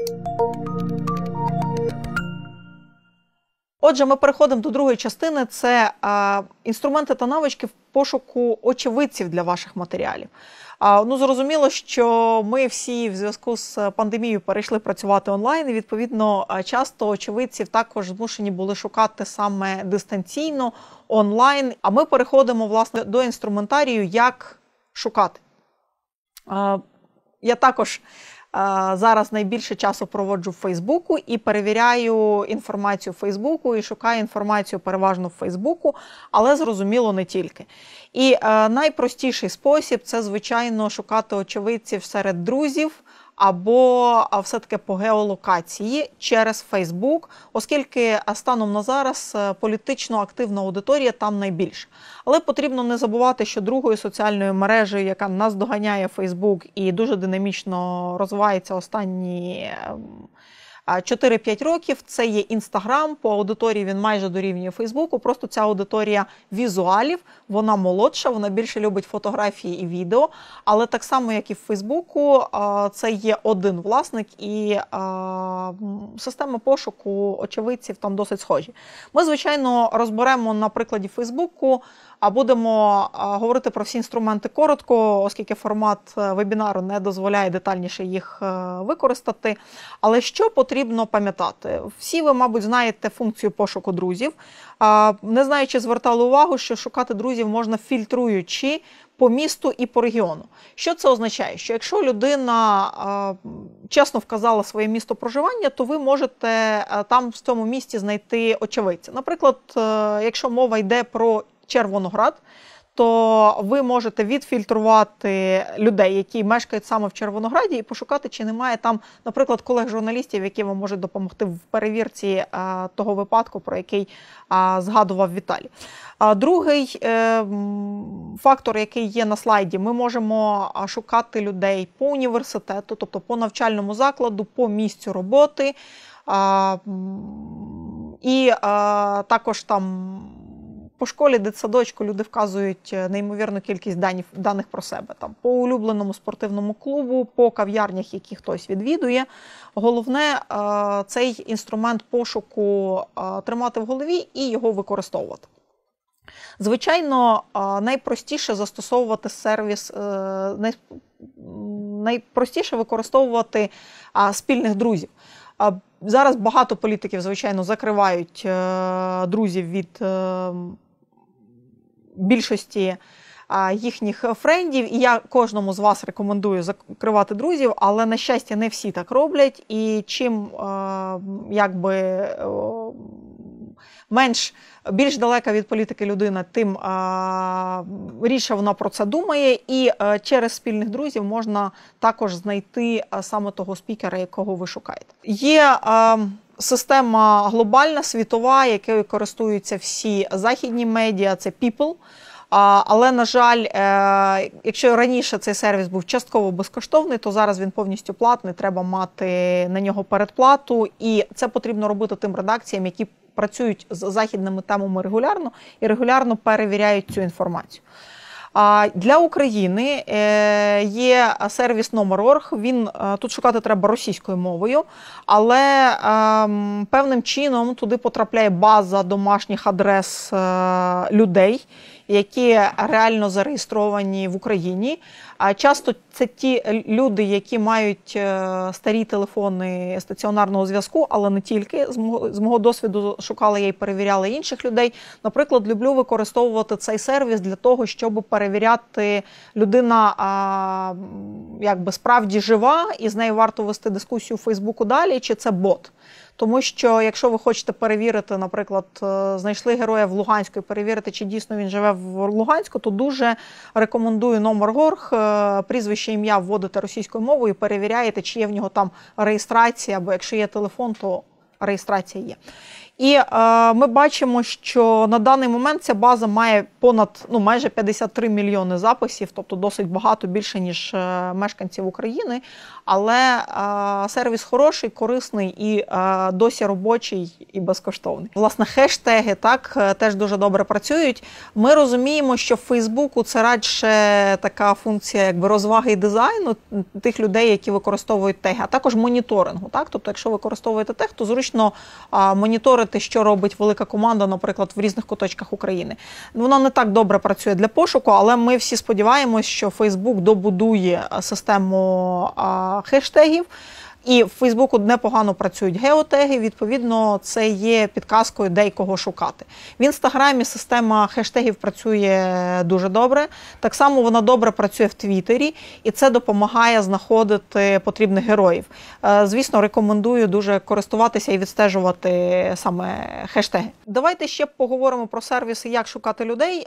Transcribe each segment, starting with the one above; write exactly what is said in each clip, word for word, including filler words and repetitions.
Отже, ми переходимо до другої частини. Це е, інструменти та навички в пошуку очевидців для ваших матеріалів. Е, ну, зрозуміло, що ми всі в зв'язку з пандемією перейшли працювати онлайн, і, відповідно, часто очевидців також змушені були шукати саме дистанційно, онлайн. А ми переходимо, власне, до інструментарію, як шукати. Е, я також зараз найбільше часу проводжу в Фейсбуку і перевіряю інформацію в Фейсбуку, і шукаю інформацію переважно в Фейсбуку, але, зрозуміло, не тільки. І е, найпростіший спосіб – це, звичайно, шукати очевидців серед друзів, або все-таки по геолокації через Фейсбук, оскільки станом на зараз політично активна аудиторія там найбільша. Але потрібно не забувати, що другою соціальною мережею, яка наздоганяє Фейсбук і дуже динамічно розвивається останні чотири-п'ять років, це є Інстаграм. По аудиторії він майже дорівнює Фейсбуку, просто ця аудиторія візуалів, вона молодша, вона більше любить фотографії і відео, але так само, як і в Фейсбуку, це є один власник, і система пошуку очевидців там досить схожі. Ми, звичайно, розберемо на прикладі Фейсбуку, а будемо говорити про всі інструменти коротко, оскільки формат вебінару не дозволяє детальніше їх використати. Але що потрібно пам'ятати? Всі ви, мабуть, знаєте функцію пошуку друзів. Не знаю, чи звертали увагу, що шукати друзів можна фільтруючи по місту і по регіону. Що це означає? Що якщо людина чесно вказала своє місто проживання, то ви можете там в цьому місті знайти очевидця. Наприклад, якщо мова йде про Червоноград, то ви можете відфільтрувати людей, які мешкають саме в Червонограді, і пошукати, чи немає там, наприклад, колег-журналістів, які вам можуть допомогти в перевірці а, того випадку, про який а, згадував Віталій. А, другий е, фактор, який є на слайді, ми можемо шукати людей по університету, тобто по навчальному закладу, по місцю роботи, а, і а, також там по школі, дитсадочку люди вказують неймовірну кількість даних, даних про себе. Там, по улюбленому спортивному клубу, по кав'ярнях, які хтось відвідує. Головне – цей інструмент пошуку тримати в голові і його використовувати. Звичайно, найпростіше застосовувати сервіс, найпростіше використовувати спільних друзів. Зараз багато політиків, звичайно, закривають друзів від більшості їхніх френдів, і я кожному з вас рекомендую закривати друзів, але, на щастя, не всі так роблять, і чим якби менш, більш далека від політики людина, тим а, рідше вона про це думає, і а, через спільних друзів можна також знайти а, саме того спікера, якого ви шукаєте. Є а, система глобальна, світова, якою користуються всі західні медіа, це People. А, але, на жаль, е, якщо раніше цей сервіс був частково безкоштовний, то зараз він повністю платний, треба мати на нього передплату, і це потрібно робити тим редакціям, які працюють з західними темами регулярно і регулярно перевіряють цю інформацію. Для України є сервіс номер крапка орг, він, тут шукати треба російською мовою, але певним чином туди потрапляє база домашніх адрес людей, які реально зареєстровані в Україні. А часто це ті люди, які мають старі телефони стаціонарного зв'язку, але не тільки. З мого, з мого досвіду шукала я і перевіряла інших людей. Наприклад, люблю використовувати цей сервіс для того, щоб перевіряти, людина а, якби справді жива, і з нею варто вести дискусію у Фейсбуку далі, чи це бот. Тому що, якщо ви хочете перевірити, наприклад, знайшли героя в Луганську і перевірити, чи дійсно він живе в Луганську, то дуже рекомендую номер крапка орг, прізвище, ім'я вводите російською мовою і перевіряєте, чи є в нього там реєстрація, або якщо є телефон, то реєстрація є. І е, ми бачимо, що на даний момент ця база має понад, ну, майже п'ятдесят три мільйони записів, тобто досить багато, більше, ніж е, мешканців України. Але е, сервіс хороший, корисний і е, досі робочий і безкоштовний. Власне, хештеги так, е, теж дуже добре працюють. Ми розуміємо, що в Фейсбуку це радше така функція якби розваги і дизайну тих людей, які використовують теги, а також моніторингу. Так? Тобто, якщо ви використовуєте тег, то зручно е, моніторити, що робить велика команда, наприклад, в різних куточках України. Вона не так добре працює для пошуку, але ми всі сподіваємось, що Facebook добудує систему а, хештегів. І в Фейсбуку непогано працюють геотеги, відповідно, це є підказкою, де й кого шукати. В Інстаграмі система хештегів працює дуже добре, так само вона добре працює в Твіттері, і це допомагає знаходити потрібних героїв. Звісно, рекомендую дуже користуватися і відстежувати саме хештеги. Давайте ще поговоримо про сервіси, як шукати людей.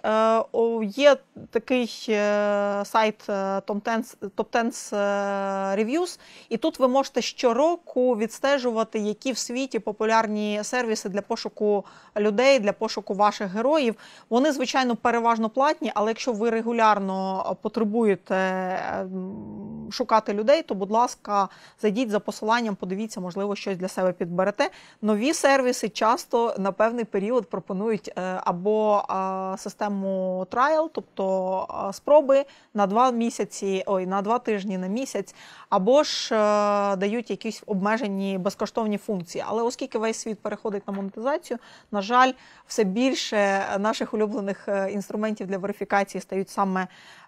Є такий сайт топ десять Reviews, і тут ви можете щороку відстежувати, які в світі популярні сервіси для пошуку людей, для пошуку ваших героїв. Вони, звичайно, переважно платні, але якщо ви регулярно потребуєте шукати людей, то, будь ласка, зайдіть за посиланням, подивіться, можливо, щось для себе підберете. Нові сервіси часто на певний період пропонують або систему trial, тобто спроби на два місяці, ой, на два тижні, на місяць, або ж дають якісь обмежені безкоштовні функції. Але оскільки весь світ переходить на монетизацію, на жаль, все більше наших улюблених інструментів для верифікації стають саме,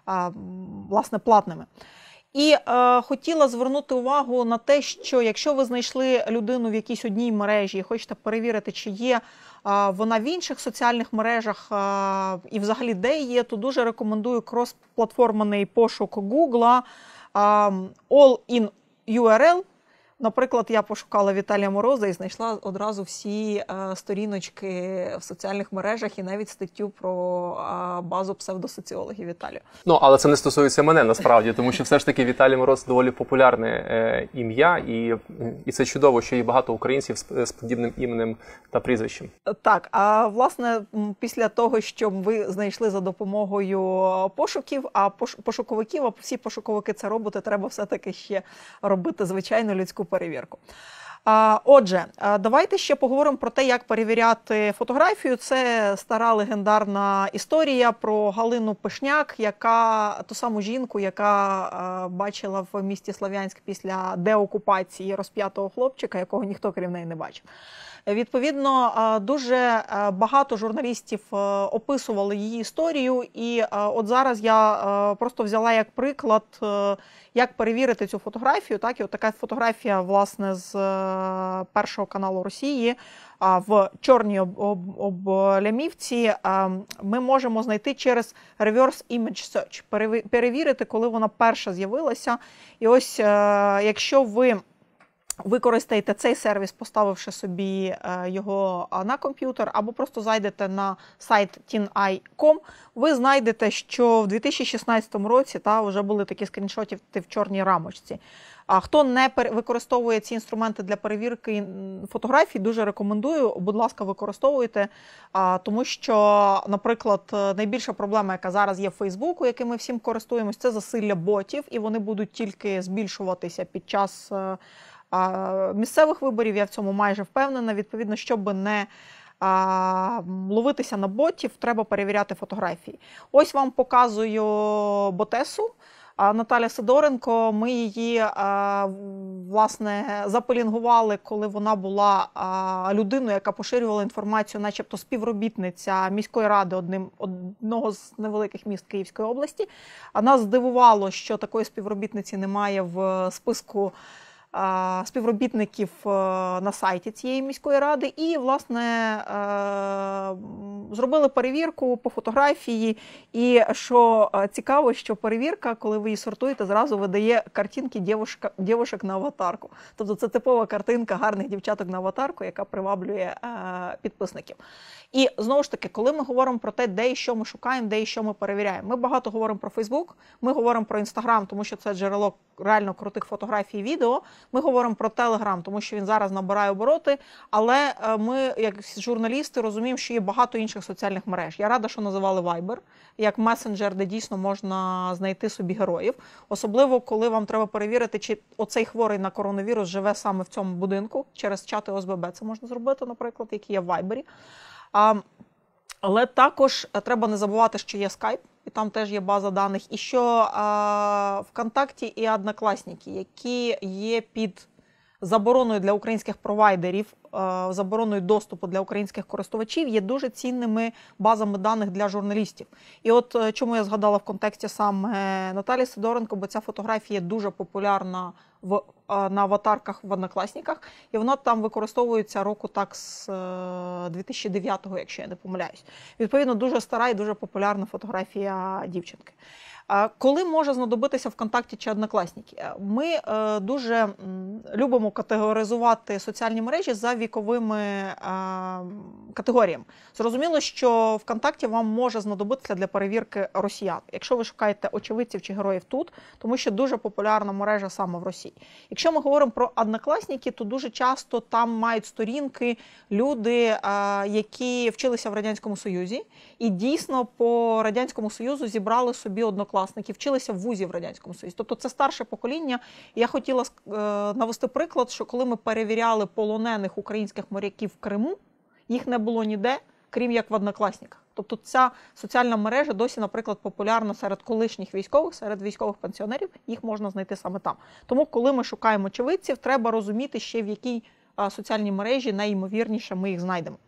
власне, платними. І е, хотіла звернути увагу на те, що якщо ви знайшли людину в якійсь одній мережі і хочете перевірити, чи є е, вона в інших соціальних мережах е, і взагалі де є, то дуже рекомендую крос-платформений пошук Google, е, All in ю ар ел. Наприклад, я пошукала Віталія Мороза і знайшла одразу всі е, сторіночки в соціальних мережах і навіть статтю про е, базу псевдосоціологів Віталію. Ну, але це не стосується мене насправді, тому що все ж таки Віталій Мороз доволі популярне е, ім'я, і, і це чудово, що є багато українців з, з подібним іменем та прізвищем. Так, а власне після того, що ви знайшли за допомогою пошуків, а пошуковиків, а всі пошуковики це роботи, треба все-таки ще робити звичайну людську перевірку. Отже, давайте ще поговоримо про те, як перевіряти фотографію. Це стара легендарна історія про Галину Пишняк, яка, ту саму жінку, яка бачила в місті Слов'янськ після деокупації розп'ятого хлопчика, якого ніхто крім неї не бачив. Відповідно, дуже багато журналістів описували її історію, і от зараз я просто взяла як приклад, як перевірити цю фотографію. Так, і от така фотографія, власне, з Першого каналу Росії в чорній облямівці ми можемо знайти через Reverse Image Search, перевірити, коли вона перша з'явилася. І ось, якщо ви використаєте цей сервіс, поставивши собі його на комп'ютер, або просто зайдете на сайт тін ай крапка ком, ви знайдете, що в дві тисячі шістнадцятому році та, вже були такі скріншоти в чорній рамочці. А хто не використовує ці інструменти для перевірки фотографій, дуже рекомендую, будь ласка, використовуйте, тому що, наприклад, найбільша проблема, яка зараз є в Фейсбуку, яким ми всім користуємось, це засилля ботів, і вони будуть тільки збільшуватися під час місцевих виборів, я в цьому майже впевнена. Відповідно, щоб не а, ловитися на ботів, треба перевіряти фотографії. Ось вам показую ботесу. Наталя Сидоренко, ми її, власне, запелінгували, коли вона була людиною, яка поширювала інформацію, начебто співробітниця міської ради одним, одного з невеликих міст Київської області. Нас здивувало, що такої співробітниці немає в списку співробітників на сайті цієї міської ради і, власне, зробили перевірку по фотографії. І що цікаво, що перевірка, коли ви її сортуєте, зразу видає картинки дівчаток на аватарку. Тобто це типова картинка гарних дівчаток на аватарку, яка приваблює підписників. І, знову ж таки, коли ми говоримо про те, де і що ми шукаємо, де і що ми перевіряємо, ми багато говоримо про Фейсбук, ми говоримо про Інстаграм, тому що це джерело реально крутих фотографій і відео, Ми говоримо про Telegram, тому що він зараз набирає обороти, але ми, як журналісти, розуміємо, що є багато інших соціальних мереж. Я рада, що називали Viber, як месенджер, де дійсно можна знайти собі героїв. Особливо, коли вам треба перевірити, чи оцей хворий на коронавірус живе саме в цьому будинку. Через чати О С Б Б це можна зробити, наприклад, які є в Viber. Але також треба не забувати, що є Skype, і там теж є база даних, і що а, ВКонтакті і Однокласники, які є під забороною для українських провайдерів, а, забороною доступу для українських користувачів, є дуже цінними базами даних для журналістів. І от чому я згадала в контексті саме Наталі Сидоренко, бо ця фотографія дуже популярна в, на аватарках в Однокласниках, і вона там використовується року так з дві тисячі дев'ятого, якщо я не помиляюсь. Відповідно, дуже стара і дуже популярна фотографія дівчинки. Коли може знадобитися ВКонтакті чи Однокласники? Ми дуже любимо категоризувати соціальні мережі за віковими категоріями. Зрозуміло, що ВКонтакті вам може знадобитися для перевірки росіян, якщо ви шукаєте очевидців чи героїв тут, тому що дуже популярна мережа саме в Росії. Якщо ми говоримо про Однокласники, то дуже часто там мають сторінки люди, які вчилися в Радянському Союзі, і дійсно по Радянському Союзу зібрали собі однокласники. Вчилися в вузі в Радянському Союзі. Тобто це старше покоління. Я хотіла е, навести приклад, що коли ми перевіряли полонених українських моряків в Криму, їх не було ніде, крім як в Однокласниках. Тобто ця соціальна мережа досі, наприклад, популярна серед колишніх військових, серед військових пенсіонерів, їх можна знайти саме там. Тому, коли ми шукаємо очевидців, треба розуміти ще, в якій а, соціальній мережі найімовірніше ми їх знайдемо.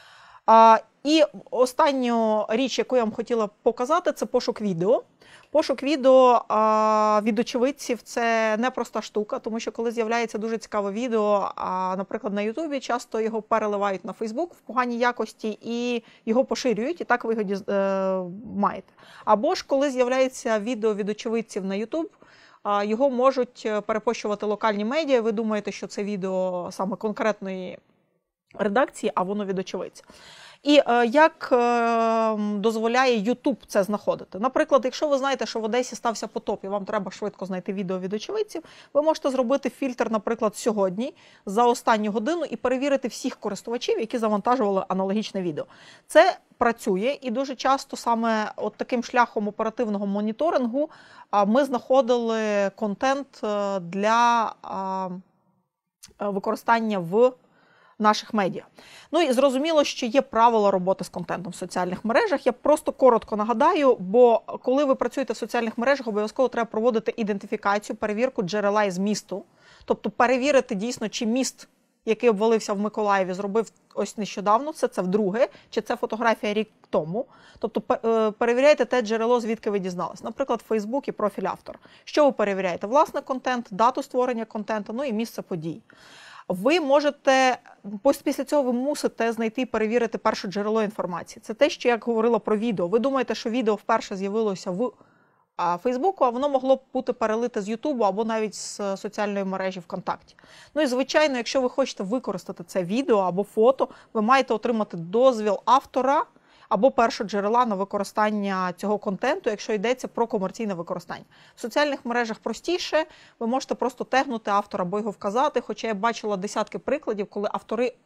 А, і останню річ, яку я вам хотіла показати, це пошук відео. Пошук відео а, від очевидців – це непроста штука, тому що коли з'являється дуже цікаве відео, а, наприклад, на Ютубі, часто його переливають на Фейсбук в поганій якості і його поширюють, і так ви його е, маєте. Або ж коли з'являється відео від очевидців на Ютуб, а, його можуть перепощувати локальні медіа, ви думаєте, що це відео саме конкретної редакції, а воно від очевидця. І е, як е, дозволяє YouTube це знаходити? Наприклад, якщо ви знаєте, що в Одесі стався потоп і вам треба швидко знайти відео від очевидців, ви можете зробити фільтр, наприклад, сьогодні, за останню годину і перевірити всіх користувачів, які завантажували аналогічне відео. Це працює, і дуже часто саме от таким шляхом оперативного моніторингу а, ми знаходили контент для а, використання в наших медіа. Ну і зрозуміло, що є правила роботи з контентом в соціальних мережах. Я просто коротко нагадаю, бо коли ви працюєте в соціальних мережах, обов'язково треба проводити ідентифікацію, перевірку джерела і змісту. Тобто перевірити дійсно, чи міст, який обвалився в Миколаєві, зробив ось нещодавно, це це вдруге, чи це фотографія рік тому. Тобто перевіряйте те джерело, звідки ви дізналися. Наприклад, Фейсбук і профіль автора. Що ви перевіряєте? Власне контент, дату створення контенту, ну і місце подій. Ви можете, після цього ви мусите знайти і перевірити перше джерело інформації. Це те, що я говорила про відео. Ви думаєте, що відео вперше з'явилося в Фейсбуку, а воно могло б бути перелите з Ютубу або навіть з соціальної мережі ВКонтакті. Ну і, звичайно, якщо ви хочете використати це відео або фото, ви маєте отримати дозвіл автора або першоджерела на використання цього контенту, якщо йдеться про комерційне використання. В соціальних мережах простіше, ви можете просто тегнути автора або його вказати, хоча я бачила десятки прикладів, коли автори е-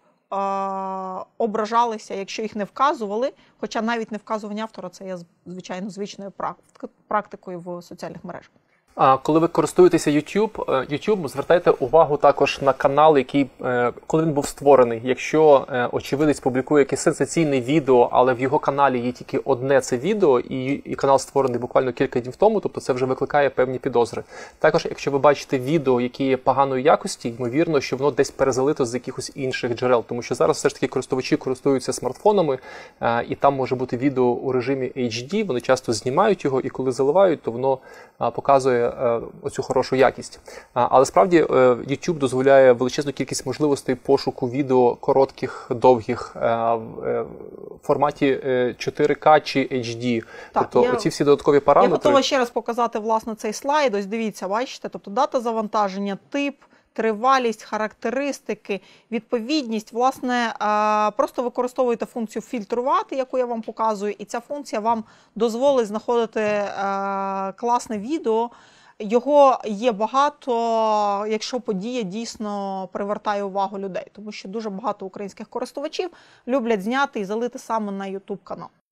ображалися, якщо їх не вказували, хоча навіть не вказування автора – це є, звичайно, звичною практикою в соціальних мережах. А коли ви користуєтеся YouTube, YouTube, звертайте увагу також на канал, який, коли він був створений. Якщо очевидець публікує якесь сенсаційне відео, але в його каналі є тільки одне це відео, і, і канал створений буквально кілька днів тому, тобто це вже викликає певні підозри. Також, якщо ви бачите відео, які є поганої якості, ймовірно, що воно десь перезалито з якихось інших джерел, тому що зараз все ж таки користувачі користуються смартфонами, і там може бути відео у режимі ейч ді, вони часто знімають його, і коли заливають, то воно показує оцю хорошу якість. Але справді YouTube дозволяє величезну кількість можливостей пошуку відео коротких, довгих, в форматі чотири ка чи ейч ді. Так, тобто я, оці всі додаткові параметри. Я готова ще раз показати, власне, цей слайд. Ось дивіться, бачите, тобто дата завантаження, тип, тривалість, характеристики, відповідність. Власне, просто використовуєте функцію фільтрувати, яку я вам показую, і ця функція вам дозволить знаходити класне відео, його є багато, якщо подія дійсно привертає увагу людей, тому що дуже багато українських користувачів люблять зняти і залити саме на YouTube канал.